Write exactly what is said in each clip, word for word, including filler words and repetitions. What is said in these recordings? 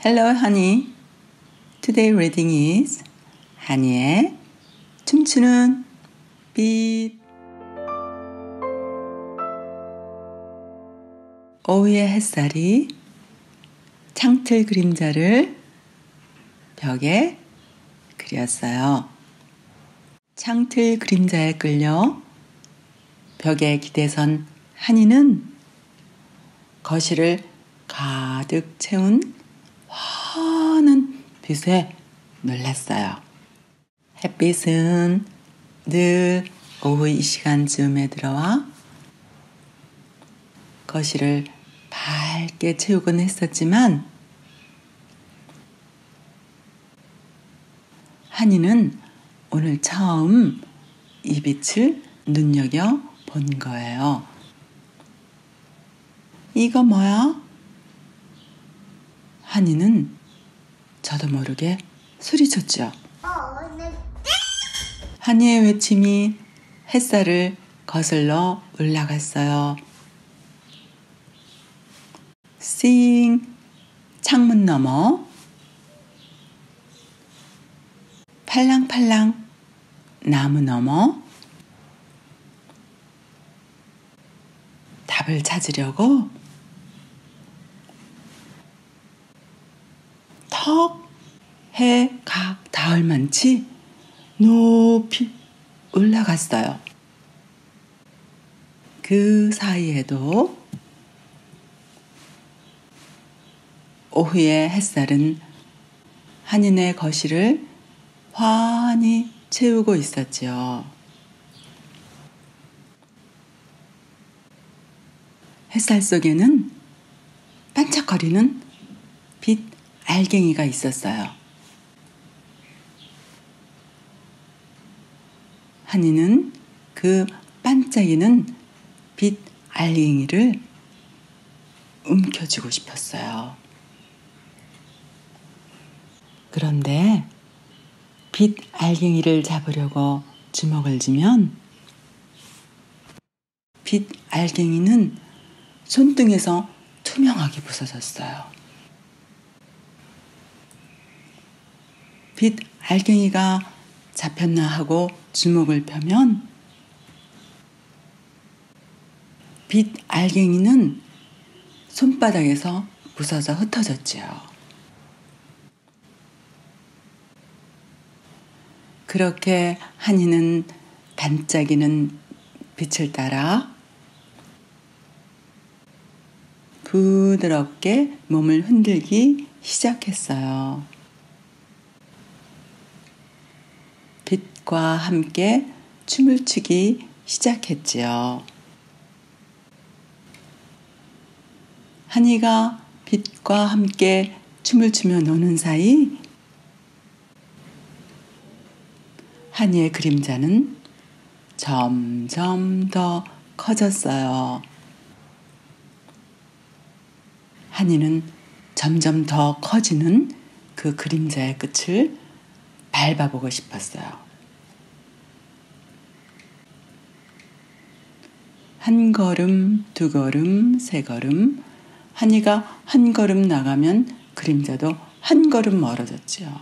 Hello, honey. Today reading is 한이의 춤추는 빛. 오후의 햇살이 창틀 그림자를 벽에 그렸어요. 창틀 그림자에 끌려 벽에 기대선 한이는 거실을 가득 채운 환한 빛에 놀랐어요. 햇빛은 늘 오후 이 시간쯤에 들어와 거실을 밝게 채우곤 했었지만 한이는 오늘 처음 이 빛을 눈여겨 본 거예요. 이거 뭐야? 한이는 저도 모르게 소리쳤죠. 한이의 외침이 햇살을 거슬러 올라갔어요. 싱! 창문 너머 팔랑팔랑 나무 너머 답을 찾으려고 턱, 해, 각 닿을 만치 높이 올라갔어요. 그 사이에도 오후의 햇살은 한이네 거실을 환히 채우고 있었지요. 햇살 속에는 반짝거리는 빛 알갱이가 있었어요. 한이는 그 반짝이는 빛 알갱이를 움켜쥐고 싶었어요. 그런데 빛 알갱이를 잡으려고 주먹을 쥐면 빛 알갱이는 손등에서 투명하게 부서졌어요. 빛 알갱이가 잡혔나 하고 주먹을 펴면 빛 알갱이는 손바닥에서 부서져 흩어졌지요. 그렇게 한이는 반짝이는 빛을 따라 부드럽게 몸을 흔들기 시작했어요. 빛과 함께 춤을 추기 시작했지요. 한이가 빛과 함께 춤을 추며 노는 사이 한이의 그림자는 점점 더 커졌어요. 한이는 점점 더 커지는 그 그림자의 끝을 밟아보고 싶었어요. 한 걸음, 두 걸음, 세 걸음. 한이가 한 걸음 나가면 그림자도 한 걸음 멀어졌지요.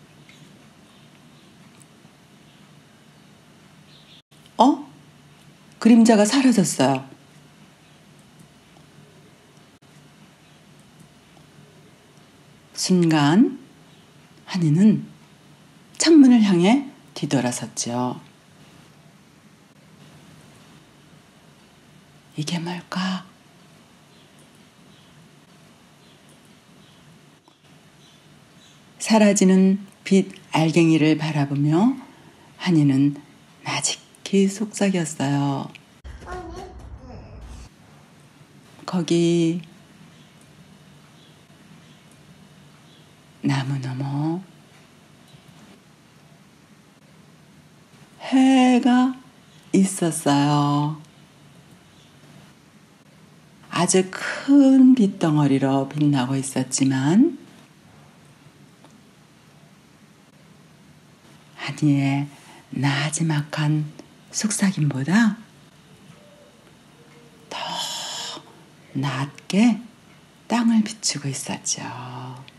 어? 그림자가 사라졌어요. 순간 한이는 창문을 향해 뒤돌아섰죠. 이게 뭘까? 사라지는 빛 알갱이를 바라보며 한이는 나직히 속삭였어요. 거기 나무 너머 해가 있었어요. 아주 큰 빛덩어리로 빛나고 있었지만 한이의 나지막한 속삭임보다 더 낮게 땅을 비추고 있었죠.